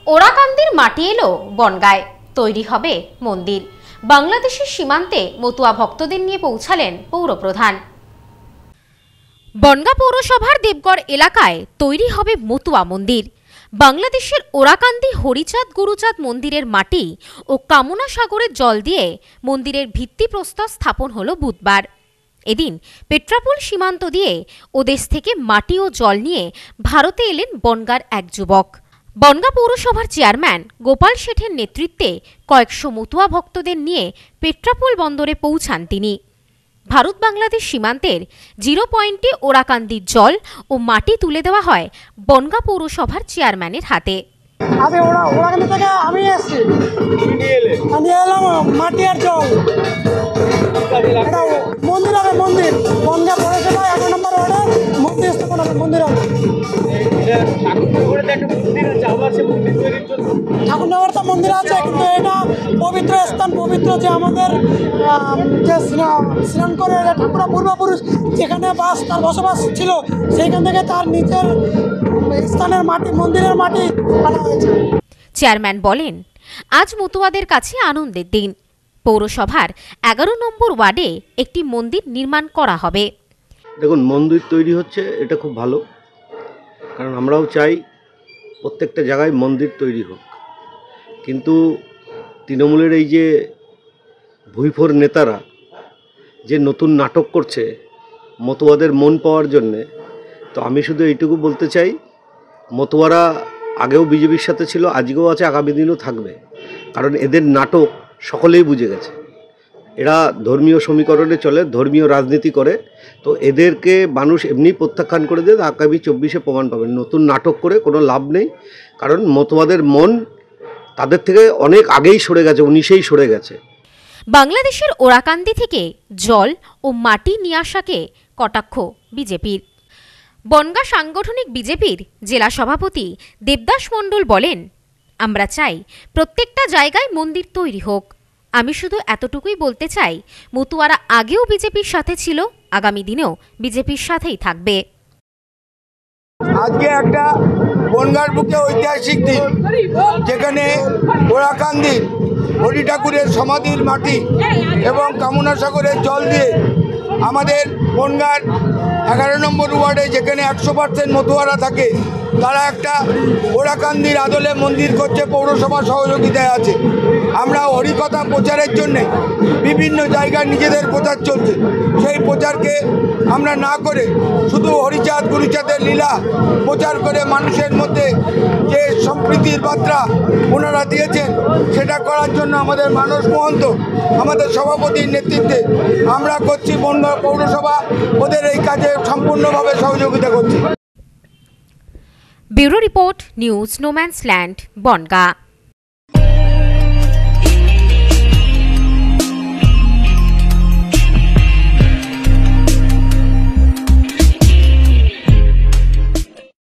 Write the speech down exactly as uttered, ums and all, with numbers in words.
ওরাকান্দির মাটি এলো বনগাঁয়, তৈরি হবে মন্দির। বাংলাদেশের সীমান্তে মতুয়া ভক্তদের নিয়ে পৌঁছালেন পৌরপ্রধান। বনগাঁ পৌরসভার দেবগড় এলাকায় তৈরি হবে মতুয়া মন্দির। বাংলাদেশের ওরাকান্দি হরিচাঁদ গুরুচাঁদ মন্দিরের মাটি ও কামনা সাগরের জল দিয়ে মন্দিরের ভিত্তিপ্রস্তর স্থাপন হলো বুধবার। এদিন পেট্রাপোল সীমান্ত দিয়ে ও দেশ থেকে মাটি ও জল নিয়ে ভারতে এলেন বনগাঁর এক যুবক। বনগাঁ পৌরসভার চেয়ারম্যান গোপাল শেঠের নেতৃত্বে কয়েকশো মতুয়া ভক্তদের নিয়ে পেট্রাপোল বন্দরে পৌঁছান তিনি। ভারত বাংলাদেশ সীমান্তের জিরো পয়েন্টে ওরাকান্দির জল ও মাটি তুলে দেওয়া হয় বনগাঁ পৌরসভার চেয়ারম্যানের হাতে। আজকে ওরা ওরাকান্দি থেকে আমি এসেছি, আমি এলাম মাটি আর জল। এটা মন্দির হবে, মন্দির বনগাঁ পৌরসভা এক নম্বর ওয়ার্ডে মন্দির স্থাপন হবে, মন্দির হবে। ঠাকুরনগর তো মন্দির আছে, কিন্তু এটা পবিত্র স্থান, পবিত্র যে আমাদের যে স্নান করে ঠাকুরা পূর্বপুরুষ যেখানে বাস তার বসবাস ছিল, সেইখান থেকে তার নিজের স্থানের মাটি, মন্দিরের মাটি আনা হয়েছে। চেয়ারম্যান বলেন, আজ মতুয়াদের কাছে আনন্দের দিন। পৌরসভার এগারো নম্বর ওয়ার্ডে একটি মন্দির নির্মাণ করা হবে। দেখুন, মন্দির তৈরি হচ্ছে, এটা খুব ভালো, কারণ আমরাও চাই প্রত্যেকটা জায়গায় মন্দির তৈরি হোক। কিন্তু তৃণমূলের এই যে ভুইফোর নেতারা যে নতুন নাটক করছে মতুয়াদের মন পাওয়ার জন্যে, তো আমি শুধু এইটুকু বলতে চাই, মতুয়ারা আগেও বিজেপির সাথে ছিল, আজকেও আছে, আগামী দিনও থাকবে। কারণ এদের নাটক সকলেই বুঝে গেছে। এরা ধর্মীয় সমীকরণে চলে, ধর্মীয় রাজনীতি করে, তো এদেরকে মানুষ এমনি প্রত্যাখ্যান করে দেয়। আগামী চব্বিশে প্রমাণ পাবেন, নতুন নাটক করে কোনো লাভ নেই। কারণ মতুয়াদের মন তাদের থেকে অনেক আগেই সরে গেছে, উনিশেই সরে গেছে। বাংলাদেশের ওরাকান্দি থেকে জল ও মাটি নিয়ে আসাকে কটাক্ষ বিজেপির। বনগাঁ সাংগঠনিক বিজেপির জেলা সভাপতি দেবদাস মণ্ডল বলেন, আমরা চাই প্রত্যেকটা জায়গায় মন্দির তৈরি হোক। আমি শুধু এতটুকুই বলতে চাই, মতুয়ারা আগেও বিজেপির সাথে ছিল, আগামী দিনেও বিজেপির সাথেই থাকবে। আজকে একটা বনগাঁর বুকে ঐতিহাসিক দিন, যেখানে ওরাকান্দি হরি ঠাকুরের সমাধির মাটি এবং কামনা সাগরের জল দিয়ে আমাদের বনগাঁর এগারো নম্বর ওয়ার্ডে যেখানে একশো পার্সেন্ট মতুয়ারা থাকে, তারা একটা ওরাকান্দির আদলে মন্দির করছে, পৌরসভা সহযোগিতায় আছে। আমরা হরিকথা প্রচারের জন্যে বিভিন্ন জায়গায় নিজেদের প্রচার চলছে, সেই প্রচারকে আমরা না করে শুধু হরিচাঁদ গুরুচাঁদের লীলা প্রচার করে মানুষের মধ্যে যে সম্প্রীতির বার্তা ওনারা দিয়েছেন, সেটা করার জন্য আমাদের মানস মহন্ত আমাদের সভাপতির নেতৃত্বে আমরা করছি। বনগাঁ পৌরসভা ওদের এই কাজে সম্পূর্ণভাবে সহযোগিতা করছে। Bureau report, news no man's land, Bongaon.